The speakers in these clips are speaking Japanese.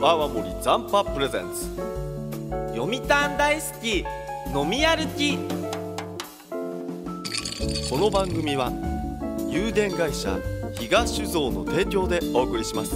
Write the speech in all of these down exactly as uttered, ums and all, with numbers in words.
泡盛残波プレゼンツ読谷大好き飲み歩き。この番組は有限会社東酒造の提供でお送りします。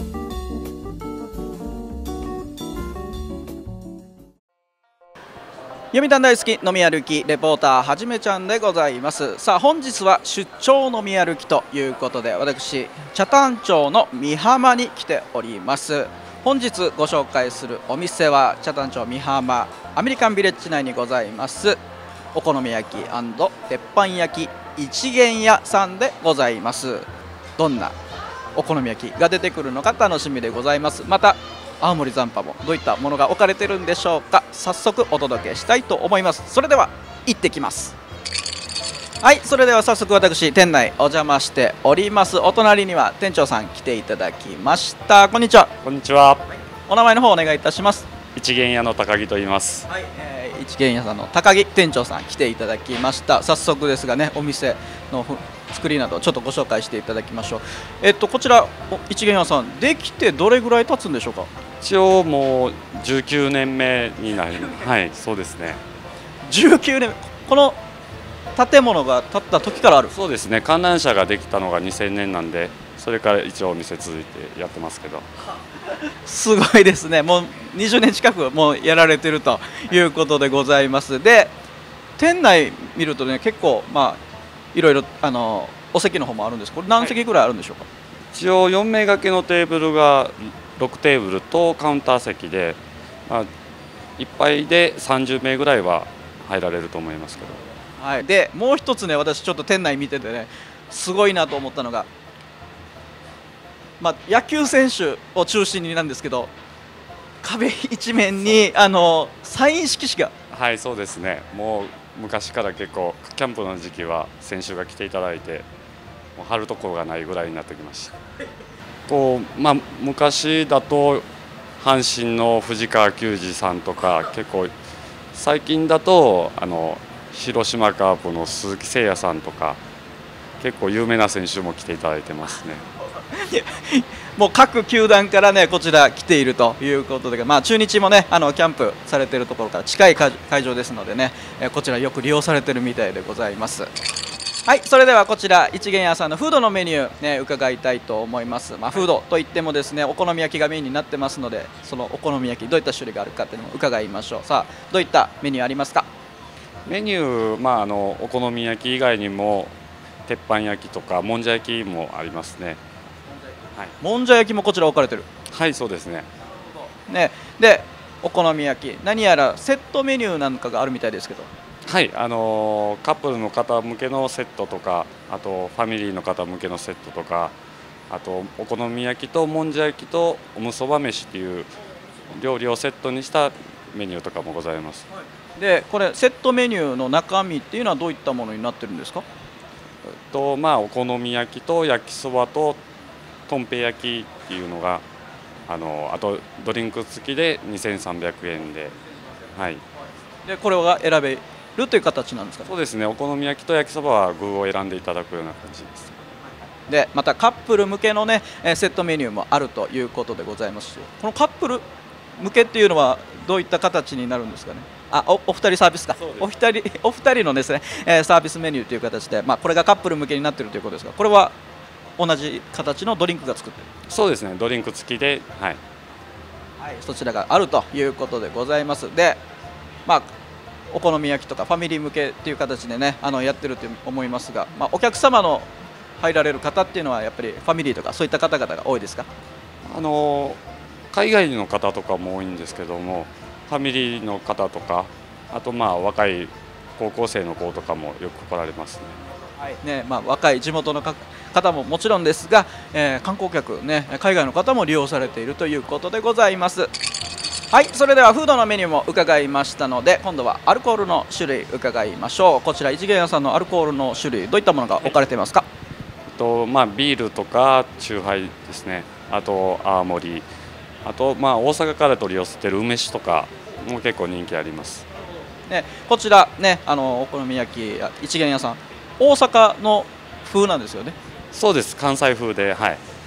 読谷大好き飲み歩きレポーターはじめちゃんでございます。さあ本日は出張飲み歩きということで、私北谷町の美浜に来ております。本日ご紹介するお店は北谷町美浜アメリカンビレッジ内にございますお好み焼き&鉄板焼き一元屋さんでございます。どんなお好み焼きが出てくるのか楽しみでございます。また青森残波もどういったものが置かれてるんでしょうか。早速お届けしたいと思います。それでは行ってきます。はい、それでは早速私店内お邪魔しております。お隣には店長さん来ていただきました。こんにちは。 こんにちは。 お名前の方お願いいたします。 一元屋の高木と言います。 はい、えー、一元屋さんの高木店長さん来ていただきました。早速ですがね、お店の作りなどちょっとご紹介していただきましょう。えっとこちら一元屋さんできてどれぐらい経つんでしょうか。 一応もうじゅうきゅうねんめになりはい、そうですね。 じゅうきゅうねん、この建物が建った時からある。 そうですね。観覧車ができたのがにせんねんなんで、それから一応お店続いてやってますけど。 すごいですね。もうにじゅうねん近くもうやられてるということでございます。で、店内見るとね、結構まあいろいろあのお席の方もあるんです。これ何席ぐらいあるんでしょうか。はい、 一応よんめい掛けのテーブルがろくテーブルとカウンター席で、まあ、いっぱいでさんじゅうめいぐらいは入られると思いますけど。 はい、でもう一つね、私ちょっと店内見ててね、すごいなと思ったのが、まあ、野球選手を中心になんですけど、壁一面にあのサイン色紙が。 はい、そうですね。もう昔から結構キャンプの時期は選手が来ていただいて、もう貼るところがないぐらいになってきました。こうまあ、昔だと阪神の藤川球児さんとか、結構最近だとあの広島カープの鈴木誠也さんとか、結構有名な選手も来ていただいてますね。 もう各球団からねこちら来ているということで、まあ、中日もねあのキャンプされているところから近い会場ですのでね、こちらよく利用されているみたいでございます。はい、それではこちら一元屋さんのフードのメニュー、ね、伺いたいと思います。まあ、フードといってもですね、お好み焼きがメインになってますので、そのお好み焼きどういった種類があるかというのも伺いましょう。さあどういったメニューありますか。 メニュー、まあ、あのお好み焼き以外にも鉄板焼きとかもんじゃ焼きもありますね。 はい、もんじゃ焼きもこちら置かれてる。 はい、そうですね。 ね、でお好み焼き何やらセットメニューなんかがあるみたいですけど。 はい、あのー、カップルの方向けのセットとか、あとファミリーの方向けのセットとか、あとお好み焼きともんじゃ焼きとおむそば飯っていう料理をセットにしたメニューとかもございます。 はい、でこれセットメニューの中身っていうのはどういったものになってるんですか。 とまあ、お好み焼きと焼きそばととんぺい焼きっていうのが、あのあとドリンク付きでにせんさんびゃくえんで、はい、でこれが選べるという形なんですか。 そうですね。お好み焼きと焼きそばは具を選んでいただくような感じです。 でまたカップル向けのねセットメニューもあるということでございますし、このカップル向けっていうのはどういった形になるんですかね。あ お, お二人サービスか。お二人お二人のですねサービスメニューという形で、まあ、これがカップル向けになっているということですが、これは同じ形のドリンクが作っている。 そうですね。ドリンク付きで、はい、 はい、そちらがあるということでございます。で、まあ、お好み焼きとかファミリー向けっていう形でねあのやってると思いますが、まあ、お客様の入られる方っていうのはやっぱりファミリーとかそういった方々が多いですか。 あの海外の方とかも多いんですけども、ファミリーの方とか、あとまあ若い高校生の子とかもよく来られますね。 はいね、まあ、若い地元の方ももちろんですが、えー、観光客、ね、海外の方も利用されているということでございます。はい、それではフードのメニューも伺いましたので、今度はアルコールの種類伺いましょう。こちら一元屋さんのアルコールの種類どういったものが置かれていますか。 えっとまあ、ビールとかチューハイですね。あと泡盛、あとまあ大阪から取り寄せてる梅酒とかも結構人気あります。 ね、こちらねあのお好み焼き一元屋さん大阪の風なんですよね。 そうです。関西風で、はい、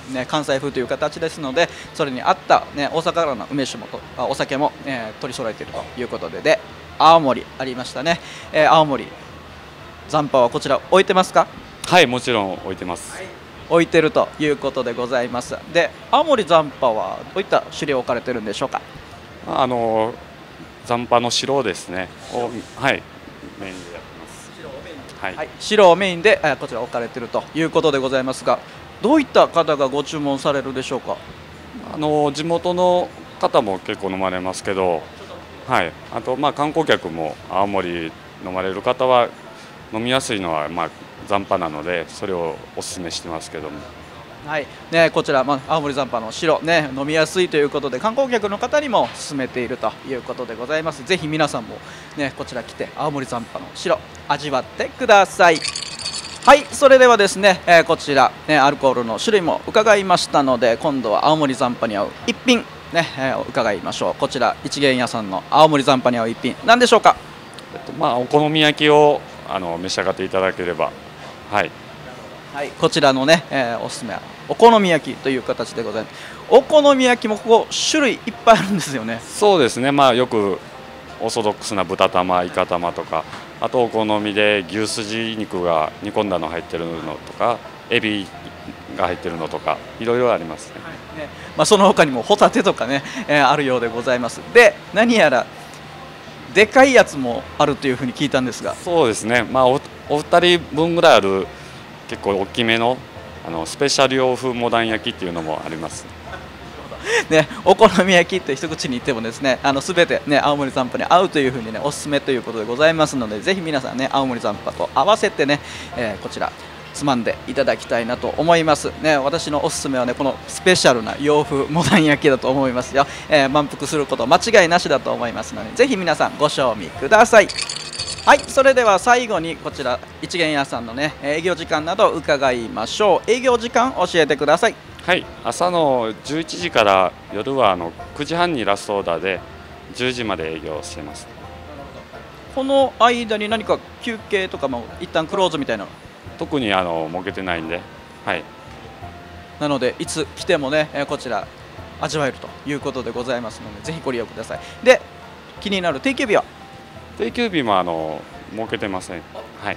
ね、関西風という形ですので、それに合った、ね、大阪からの梅酒もとあお酒も、えー、取り揃えているということで、で青森ありましたね、えー、青森残波はこちら置いてますか？ はい、もちろん置いてます。 置いてるということでございます。で青森残波はどういった種類置かれてるんでしょうか？ あの残波の白ですねを、はい、メインでやってます。はいはい、白をメインで、えー、こちら置かれているということでございますが、どういった方がご注文されるでしょうか？ あの地元の方も結構飲まれますけど、はい、あとまあ観光客も青森飲まれる方は飲みやすいのはまあ残波なので、それをお勧めしてますけども。 はいね、こちら、まあ、青森残波の白、ね、飲みやすいということで観光客の方にも勧めているということでございます。ぜひ皆さんも、ね、こちら来て青森残波の白味わってください。はい、それではですね、えー、こちら、ね、アルコールの種類も伺いましたので、今度は青森残波に合う一品、ねえー、伺いましょう。こちら一元屋さんの青森残波に合う一品何でしょうか？ えっとまあ、お好み焼きをあの召し上がっていただければ、はい、 はい、こちらのね、えー、おすすめはお好み焼きという形でございます。お好み焼きもここ種類いっぱいあるんですよね。 そうですね、まあ、よくオーソドックスな豚玉、イカ玉とか、あとお好みで牛すじ肉が煮込んだの入ってるのとか、エビが入ってるのとか、いろいろありますね。 はいね、まあ、その他にもホタテとかね、えー、あるようでございます。で何やらでかいやつもあるというふうに聞いたんですが。 そうですね、まあ、お, お二人分ぐらいある結構大きめのあのスペシャル洋風モダン焼きっていうのもあります。 ね、お好み焼きって一口に言ってもですね、あの全て、ね、青森残波に合うというふうに、ね、おすすめということでございますので、ぜひ皆さんね青森残波と合わせてね、えー、こちらつまんでいただきたいなと思います、ね、私のおすすめはねこのスペシャルな洋風モダン焼きだと思いますよ、えー、満腹すること間違いなしだと思いますので、ぜひ皆さんご賞味ください。はい、それでは最後にこちら一元屋さんのね営業時間など伺いましょう。営業時間教えてください。 はい、朝のじゅういちじから夜はあのくじはんにラストオーダーでじゅうじまで営業しています。 この間に何か休憩とかも一旦クローズみたいなの特にあの設けてないんで、はい、 なのでいつ来てもねこちら味わえるということでございますので、ぜひご利用ください。で気になる定休日は？ 定休日もあの設けてません。はい、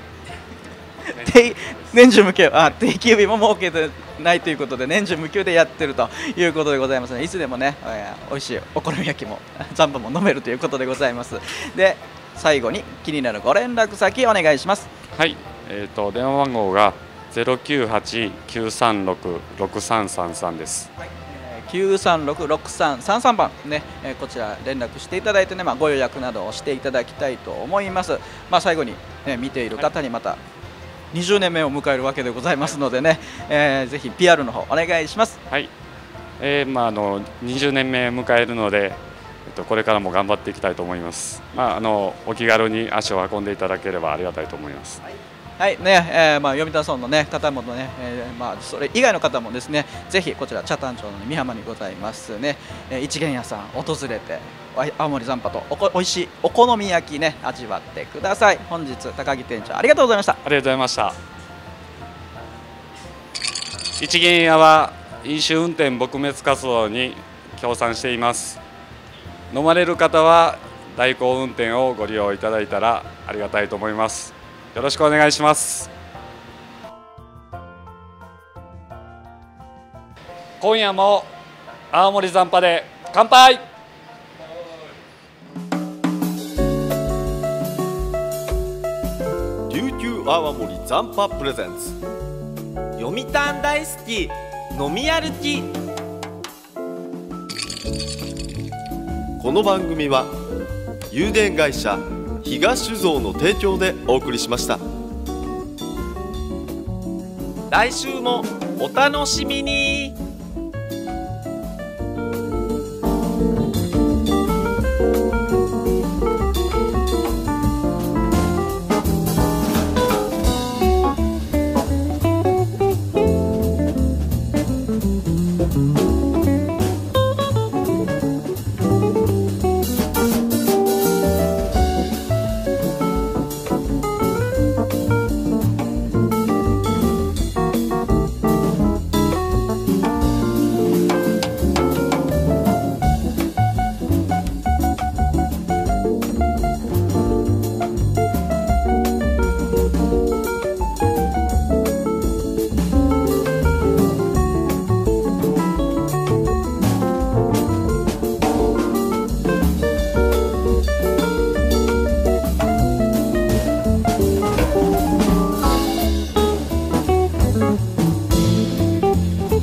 年中無休、あ定休日も設けてないということで年中無休でやってるということでございますので、いつでもね、えー、美味しいお好み焼きも残波も飲めるということでございます。で最後に気になるご連絡先お願いします。 はい、えーと、電話番号が ゼロきゅうはち きゅうさんろく ろくさんさんさん です。はい、 きゅうさんろく ろくさんさんさんばんね、えー、こちら連絡していただいてね、まあ、ご予約などをしていただきたいと思います。まあ、最後に、ね、見ている方にまたにじゅうねんめを迎えるわけでございますのでね、えー、ぜひ ピーアール の方お願いします。 はい、えーまあ、あのにじゅうねんめ迎えるので、えっと、これからも頑張っていきたいと思います。まあ、あのお気軽に足を運んでいただければありがたいと思います。はいはいねえーまあ、読谷村の、ね、方もね、えーまあ、それ以外の方もですね、ぜひこちら北谷町の美浜にございますね、えー、一元屋さん訪れて青森残波とおこおいしいお好み焼きね味わってください。本日高木店長ありがとうございました。 ありがとうございました。一元屋は飲酒運転撲滅活動に協賛しています。飲まれる方は代行運転をご利用いただいたらありがたいと思います。よろしくお願いします。今夜も青森残波で乾杯。 琉球青森残波プレゼンツ、 読谷大好き飲み歩き。 この番組は有限会社東酒造の提供でお送りしました。 来週もお楽しみに。